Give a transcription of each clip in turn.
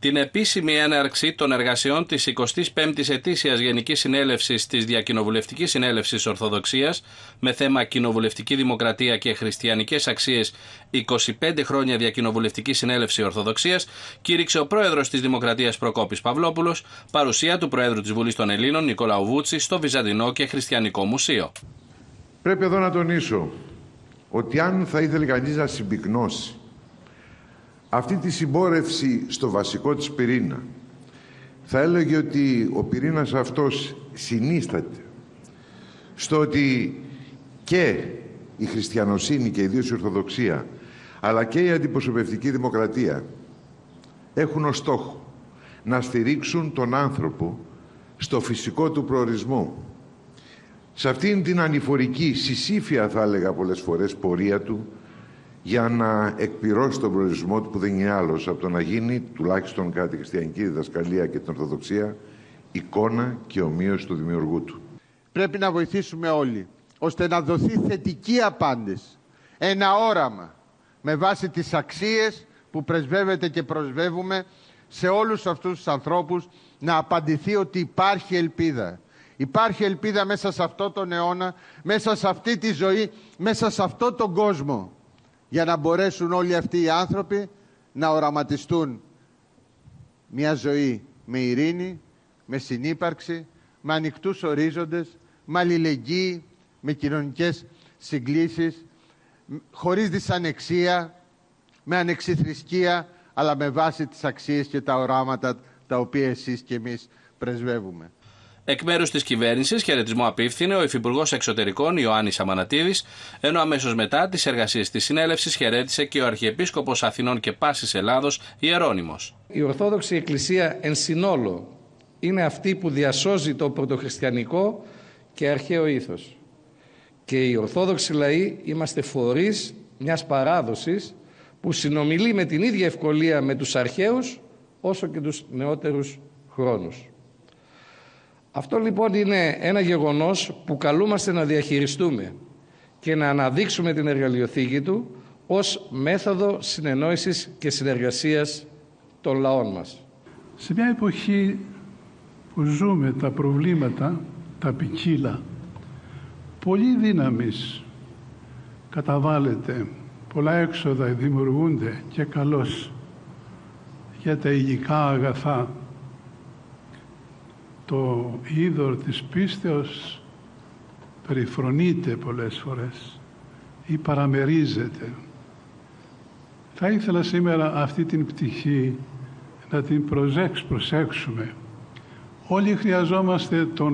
Την επίσημη έναρξη των εργασιών της 25ης ετήσιας Γενικής Συνέλευσης της Διακοινοβουλευτικής Συνέλευσης Ορθοδοξίας με θέμα Κοινοβουλευτική Δημοκρατία και Χριστιανικές Αξίες 25 χρόνια Διακοινοβουλευτική Συνέλευση Ορθοδοξίας κήρυξε ο πρόεδρος της Δημοκρατίας Προκόπης Παυλόπουλος, παρουσία του Προέδρου της Βουλής των Ελλήνων Νικολάου Βούτση στο Βυζαντινό και Χριστιανικό Μουσείο. Πρέπει εδώ να τονίσω ότι αν θα ήθελε κανείς να συμπυκνώσει αυτή τη συμπόρευση στο βασικό της πυρήνα, θα έλεγε ότι ο πυρήνας αυτός συνίσταται στο ότι και η χριστιανοσύνη και ιδίως η Ορθοδοξία, αλλά και η αντιπροσωπευτική δημοκρατία έχουν ως στόχο να στηρίξουν τον άνθρωπο στο φυσικό του προορισμό, σε αυτήν την ανηφορική, συσήφια θα έλεγα πολλές φορές, πορεία του για να εκπληρώσει τον προορισμό του, που δεν είναι άλλος από το να γίνει, τουλάχιστον κατά τη χριστιανική διδασκαλία και την Ορθοδοξία, εικόνα και ομοίωση του δημιουργού του. Πρέπει να βοηθήσουμε όλοι, ώστε να δοθεί θετική απάντηση, ένα όραμα, με βάση τις αξίες που πρεσβεύεται και προσβεύουμε σε όλους αυτούς τους ανθρώπους, να απαντηθεί ότι υπάρχει ελπίδα. Υπάρχει ελπίδα μέσα σε αυτό τον αιώνα, μέσα σε αυτή τη ζωή, μέσα σε αυτό τον κόσμο, για να μπορέσουν όλοι αυτοί οι άνθρωποι να οραματιστούν μια ζωή με ειρήνη, με συνύπαρξη, με ανοιχτούς ορίζοντες, με αλληλεγγύη, με κοινωνικές συγκλήσεις, χωρίς δυσανεξία, με ανεξιθρησκεία, αλλά με βάση τις αξίες και τα οράματα τα οποία εσείς και εμείς πρεσβεύουμε. Εκ μέρους της κυβέρνησης, χαιρετισμό απίφθινε ο Υφυπουργός Εξωτερικών Ιωάννης Αμανατίδης, ενώ αμέσως μετά τις εργασίες της συνέλευσης χαιρέτησε και ο Αρχιεπίσκοπος Αθηνών και Πάσης Ελλάδος Ιερώνυμος. Η Ορθόδοξη Εκκλησία εν συνόλο είναι αυτή που διασώζει το πρωτοχριστιανικό και αρχαίο ήθος. Και οι Ορθόδοξοι λαοί είμαστε φορείς μιας παράδοσης που συνομιλεί με την ίδια ευκολία με τους αρχαίους όσο και τους νεότερους χρόνους. Αυτό λοιπόν είναι ένα γεγονός που καλούμαστε να διαχειριστούμε και να αναδείξουμε την εργαλειοθήκη του ως μέθοδο συνεννόησης και συνεργασίας των λαών μας. Σε μια εποχή που ζούμε τα προβλήματα, τα ποικίλα, πολύ δύναμης καταβάλλεται, πολλά έξοδα δημιουργούνται και καλώς για τα υλικά αγαθά. Το είδωρ της πίστεως περιφρονείται πολλές φορές ή παραμερίζεται. Θα ήθελα σήμερα αυτή την πτυχή να την προσέξουμε. Όλοι χρειαζόμαστε το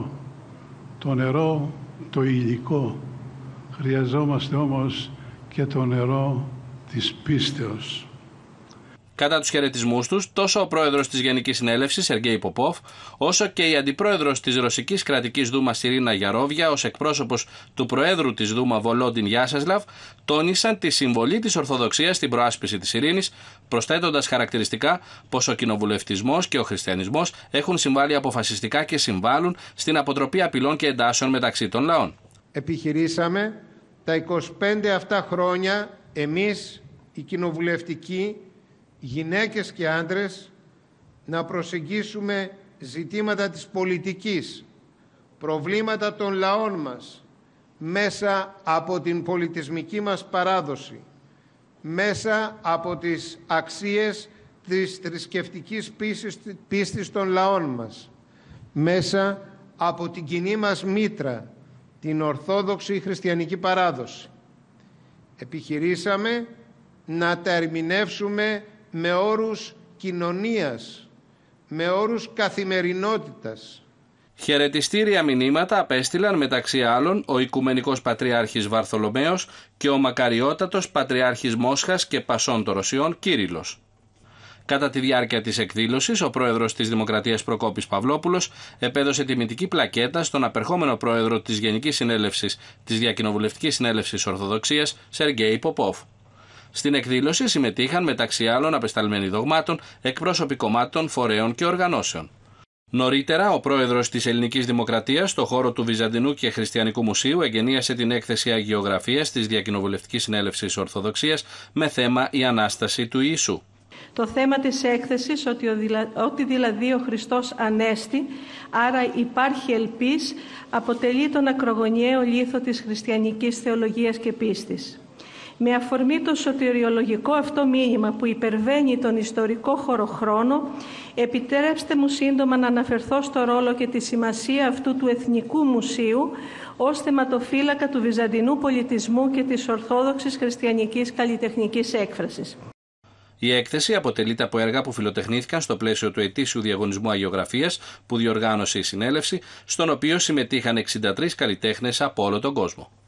νερό το υλικό. Χρειαζόμαστε όμως και το νερό της πίστεως. Κατά τους χαιρετισμούς τους, τόσο ο πρόεδρος της Γενικής Συνέλευσης, Σεργέη Ποπόφ, όσο και η αντιπρόεδρος της Ρωσικής Κρατικής Δούμας, Ιρίνα Γιαρόβια, ως εκπρόσωπος του Προέδρου της Δούμα, Βολόντιν Γιάσεσλαβ, τόνισαν τη συμβολή της Ορθοδοξίας στην προάσπιση της ειρήνης, προσθέτοντας χαρακτηριστικά πως ο κοινοβουλευτισμός και ο χριστιανισμός έχουν συμβάλει αποφασιστικά και συμβάλλουν στην αποτροπή απειλών και εντάσεων μεταξύ των λαών. Επιχειρήσαμε τα 25 αυτά χρόνια εμείς, οι κοινοβουλευτικοί, γυναίκες και άντρες, να προσεγγίσουμε ζητήματα της πολιτικής, προβλήματα των λαών μας, μέσα από την πολιτισμική μας παράδοση, μέσα από τις αξίες της θρησκευτικής πίστης των λαών μας, μέσα από την κοινή μας μήτρα, την Ορθόδοξη Χριστιανική παράδοση. Επιχειρήσαμε να τα ερμηνεύσουμε με όρους κοινωνίας, με όρους καθημερινότητας. Χαιρετιστήρια μηνύματα απέστειλαν μεταξύ άλλων ο Οικουμενικός Πατριάρχης Βαρθολομαίος και ο Μακαριότατος Πατριάρχης Μόσχας και Πασών των Ρωσιών Κύριλλος. Κατά τη διάρκεια της εκδήλωσης, ο πρόεδρος της Δημοκρατίας Προκόπης Παυλόπουλος επέδωσε τιμητική πλακέτα στον απερχόμενο πρόεδρο της Γενικής Συνέλευσης της Διακοινοβουλευτικής Συνέλευσης Ορθοδοξίας, Σεργέη Ποπόφ. Στην εκδήλωση συμμετείχαν μεταξύ άλλων απεσταλμένοι δογμάτων, εκπρόσωποι κομμάτων, φορέων και οργανώσεων. Νωρίτερα, ο πρόεδρος της Ελληνικής Δημοκρατίας, στο χώρο του Βυζαντινού και Χριστιανικού Μουσείου, εγγενίασε την έκθεση αγιογραφίας της Διακοινοβουλευτικής Συνέλευσης Ορθοδοξίας με θέμα «Η Ανάσταση του Ιησού». Το θέμα της έκθεσης, ότι δηλαδή ο Χριστός ανέστη, άρα υπάρχει ελπίς, αποτελεί τον ακρογωνιαίο λίθο της χριστιανικής θεολογίας και πίστης. Με αφορμή το σωτηριολογικό αυτό μήνυμα που υπερβαίνει τον ιστορικό χωροχρόνο, επιτρέψτε μου σύντομα να αναφερθώ στο ρόλο και τη σημασία αυτού του Εθνικού Μουσείου ως θεματοφύλακα του βυζαντινού πολιτισμού και της ορθόδοξης χριστιανικής καλλιτεχνικής έκφρασης. Η έκθεση αποτελείται από έργα που φιλοτεχνήθηκαν στο πλαίσιο του ετήσιου διαγωνισμού αγιογραφίας που διοργάνωσε η συνέλευση, στον οποίο συμμετείχαν 63 καλλιτέχνες από όλο τον κόσμο.